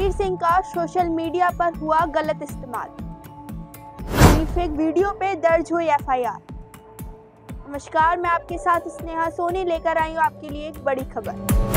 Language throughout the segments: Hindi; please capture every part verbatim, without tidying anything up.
रणवीर सिंह का सोशल मीडिया पर हुआ गलत इस्तेमाल। डीफेक वीडियो पे दर्ज हुई एफ आई आर। नमस्कार, मैं आपके साथ स्नेहा सोनी लेकर आई हूँ आपके लिए एक बड़ी खबर।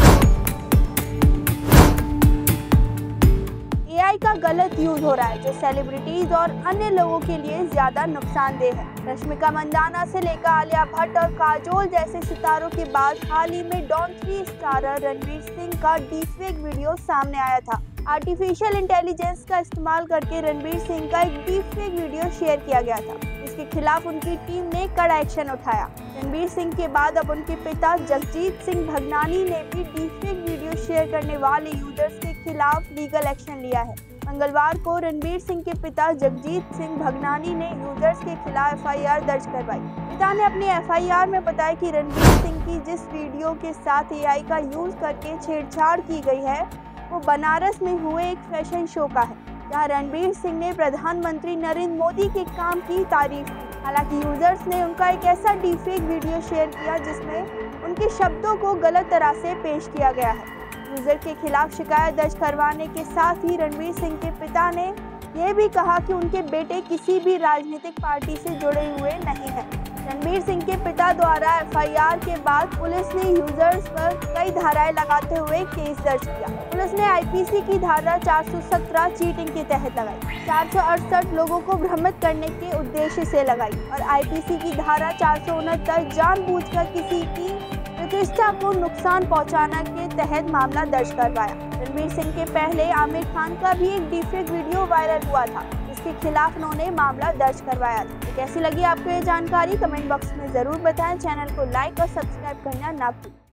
ए आई का गलत यूज हो रहा है जो सेलिब्रिटीज और अन्य लोगों के लिए ज्यादा नुकसानदेह है। रश्मिका मंदाना से लेकर आलिया भट्ट और काजोल जैसे सितारों के बाद हाल ही में डॉन थ्री स्टारर रणवीर सिंह का डीफेक वीडियो सामने आया था। आर्टिफिशियल इंटेलिजेंस का इस्तेमाल करके रणवीर सिंह का एक डीफेक वीडियो शेयर किया गया था। इसके खिलाफ उनकी टीम ने कड़ा एक्शन उठाया। रणवीर सिंह के बाद अब उनके पिता जगजीत सिंह भगनानी ने भी डीफेक वीडियो शेयर करने वाले यूजर्स के खिलाफ लीगल एक्शन लिया है। मंगलवार को रणवीर सिंह के पिता जगजीत सिंह भगनानी ने यूजर्स के खिलाफ एफ आई आर दर्ज करवाई। पिता ने अपनी एफ आई आर में बताया कि रणवीर सिंह की जिस वीडियो के साथ ए आई का यूज करके छेड़छाड़ की गई है वो बनारस में हुए एक फैशन शो का है, जहां रणवीर सिंह ने प्रधानमंत्री नरेंद्र मोदी के काम की तारीफ की। हालांकि यूजर्स ने उनका एक ऐसा डीफेक वीडियो शेयर किया जिसमें उनके शब्दों को गलत तरह से पेश किया गया है। यूजर के खिलाफ शिकायत दर्ज करवाने के साथ ही रणवीर सिंह के पिता ने यह भी कहा कि उनके बेटे किसी भी राजनीतिक पार्टी से जुड़े हुए नहीं हैं। रणवीर सिंह के पिता द्वारा एफ आई आर के बाद पुलिस ने यूजर्स पर कई धाराएं लगाते हुए केस दर्ज किया। पुलिस ने आई पी सी की धारा चार सौ सत्रह चीटिंग के तहत लगाई, चार सौ अड़सठ लोगों को भ्रमित करने के उद्देश्य से लगाई और आई पी सी की धारा चार सौ उनहत्तर जानबूझकर किसी की प्रतिष्ठा को नुकसान पहुंचाना के तहत मामला दर्ज करवाया। रणवीर सिंह के पहले आमिर खान का भी एक डीफेक वीडियो वायरल हुआ था, इसके खिलाफ उन्होंने मामला दर्ज करवाया था। तो कैसी लगी आपको ये जानकारी कमेंट बॉक्स में जरूर बताएं। चैनल को लाइक और सब्सक्राइब करना ना भूलें।